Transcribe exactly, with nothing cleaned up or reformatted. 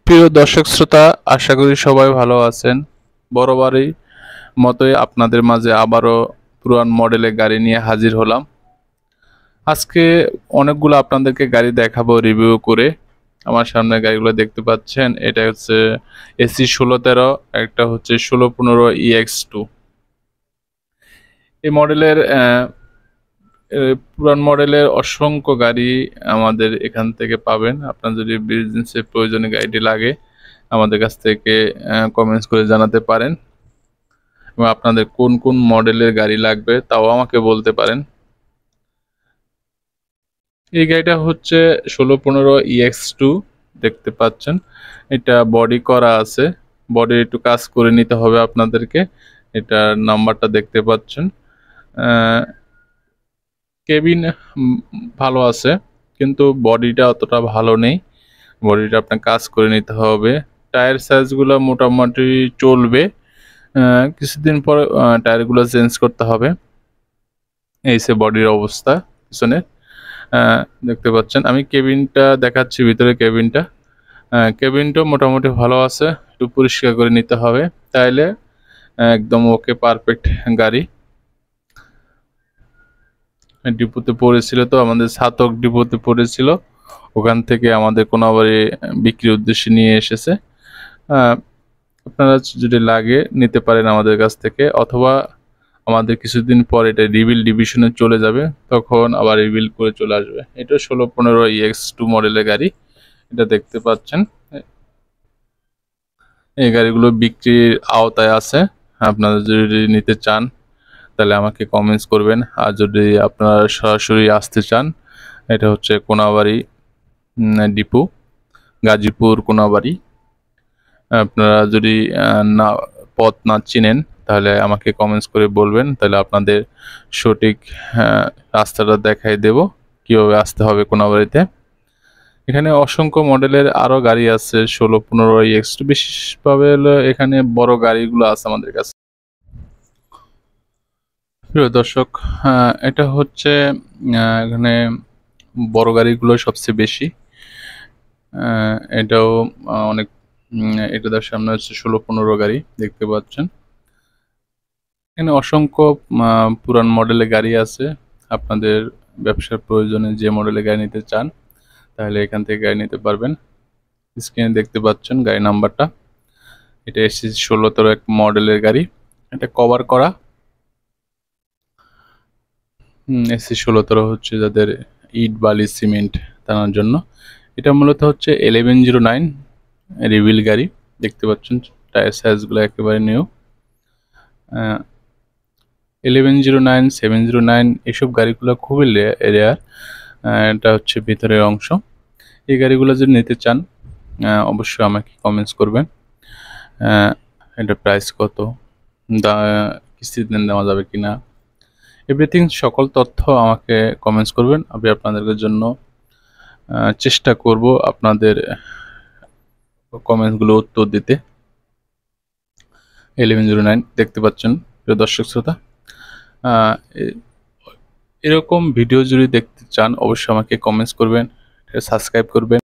প্রিয় দর্শক শ্রোতা, আশা করি সবাই ভালো আছেন। বরাবরই মতোই আপনাদের মাঝে আবারও পুরান মডেলের গাড়ি নিয়ে হাজির হলাম। আজকে অনেকগুলো আপনাদেরকে গাড়ি দেখাবো রিভিউ করে। আমার সামনে গাড়িগুলো দেখতে পাচ্ছেন, এটা হচ্ছে এসি ষোলো তেরো, একটা হচ্ছে ষোলো পনেরো ইএক্স টু। এই মডেলের পুরান মডেলের অসংখ্য গাড়ি আমাদের এখান থেকে পাবেন। আপনার যদি বিজনেসের প্রয়োজনে গাড়িটি লাগে আমাদের কাছ থেকে কমেন্টস করে জানাতে পারেন, এবং আপনাদের কোন কোন মডেলের গাড়ি লাগবে তাও আমাকে বলতে পারেন। এই গাড়িটা হচ্ছে ষোলো পনেরো ইএক্স টু, দেখতে পাচ্ছেন। এটা বডি করা আছে, বডি একটু কাজ করে নিতে হবে আপনাদেরকে। এটার নাম্বারটা দেখতে পাচ্ছেন। কেবিন ভালো আছে, কিন্তু বডিটা অতটা ভালো নেই। বডিটা আপনার কাজ করে নিতে হবে। টায়ার সাইজগুলো মোটামুটি চলবে, কিছুদিন পরে টায়ারগুলো চেঞ্জ করতে হবে। এই সে বডির অবস্থা পিছনে দেখতে পাচ্ছেন। আমি কেবিনটা দেখাচ্ছি, ভিতরে কেবিনটা কেবিনটা মোটামুটি ভালো আছে, একটু পরিষ্কার করে নিতে হবে, তাইলে একদম ওকে পারফেক্ট গাড়ি। ডিপোতে পড়েছিল, তো আমাদের ছাতক ডিপোতে পড়েছিল, ওখান থেকে আমাদের কোনাবাড়ি বিক্রির উদ্দেশ্যে নিয়ে এসেছে। আপনারা যদি লাগে নিতে পারেন আমাদের কাছ থেকে, অথবা আমাদের কিছুদিন পর এটা রিবিল ডিভিশনে চলে যাবে, তখন আবার রিবিল করে চলে আসবে। এটা ষোলো পনেরো ইএক্স টু মডেলের গাড়ি, এটা দেখতে পাচ্ছেন। এই গাড়িগুলো বিক্রির আওতায় আছে। আপনারা যদি নিতে চান তাহলে আমাকে কমেন্টস করবেন, আর যদি আপনারা সরাসরি আসতে চান, এটা হচ্ছে কোনাবাড়ি ডিপো, গাজীপুর কোনাবাড়ি। আপনারা যদি না পথ না চিনেন তাহলে আমাকে কমেন্টস করে বলবেন, তাহলে আপনাদের সঠিক রাস্তাটা দেখাই দেব কিভাবে আসতে হবে কোনাবাড়িতে। এখানে অসংখ্য মডেলের আরো গাড়ি আছে, ষোলো পনেরো ইএক্স টু। বিশেষভাবে হলো এখানে বড় গাড়িগুলো আছে আমাদের কাছে। প্রিয় দর্শক, এটা হচ্ছে এখানে বড় গাড়িগুলো সবচেয়ে বেশি। এটাও অনেক, এটা তার সামনে হচ্ছে ষোলো পনেরো গাড়ি দেখতে পাচ্ছেন। এখানে অসংখ্য পুরান মডেলের গাড়ি আছে। আপনাদের ব্যবসার প্রয়োজনে যে মডেলের গাড়ি নিতে চান তাহলে এখান থেকে গাড়ি নিতে পারবেন। স্ক্রিনে দেখতে পাচ্ছেন গাড়ি নাম্বারটা। এটা এসি ষোলো তেরো এক মডেলের গাড়ি, এটা কভার করা। এসি ষোলো তেরো হচ্ছে যাদের ইট বালি সিমেন্ট টানার জন্য। এটা মূলত হচ্ছে ইলেভেন জিরো নাইন রিভিল গাড়ি, দেখতে পাচ্ছেন। টায়ার সাইজগুলো একেবারে new. Eleven zero nine seven zero nine এসব গাড়িগুলো খুবই রেয়ার। এটা হচ্ছে ভিতরের অংশ। এই গাড়িগুলো যদি নিতে চান অবশ্যই আমাকে কমেন্টস করবেন। এটা প্রাইস কত, কিস্তিতে দেওয়া যাবে কিনা, এভরিথিং সকল তথ্য আমাকে কমেন্টস করবেন। আমি আপনাদের জন্য চেষ্টা করব আপনাদের কমেন্টসগুলো উত্তর দিতে। ইলেভেন জিরো নাইন দেখতে পাচ্ছেন প্রিয় দর্শক শ্রোতা। এরকম ভিডিও যদি দেখতে চান অবশ্যই আমাকে কমেন্টস করবেন, সাবস্ক্রাইব করবেন।